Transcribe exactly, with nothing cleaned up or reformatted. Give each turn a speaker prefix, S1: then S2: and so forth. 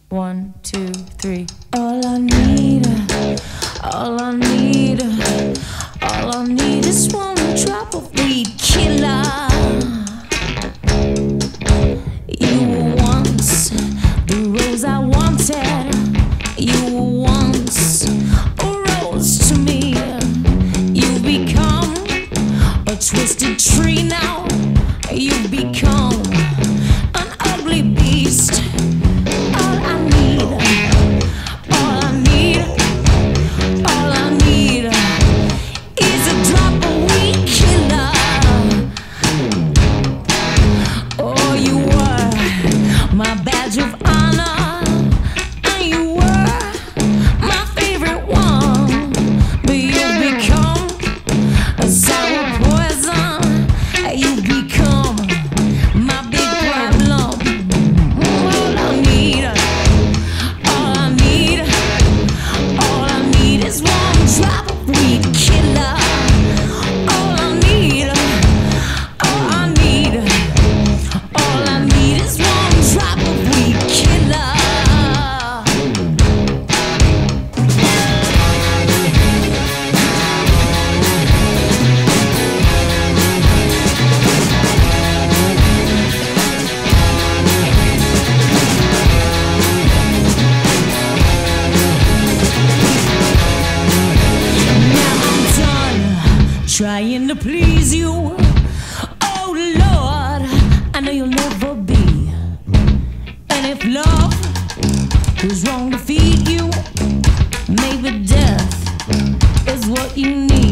S1: One, two, three. All I need, all I need, all I need is one drop of weed killer. You were once the rose I wanted. You were once a rose to me. You've become a twisted tree now. You've become an ugly beast. All I need, all I need, all I need is a drop of weed killer. Oh, you were my badge of honor, and you were my favorite one. But you've become a sour poison. You've become my big problem. All I need, all I need, all I need is one drop of weed killer. All I need, all I need, all I need is one drop of weed killer. Trying to please you, oh Lord, I know you'll never be. And if love is wrong to feed you, maybe death is what you need.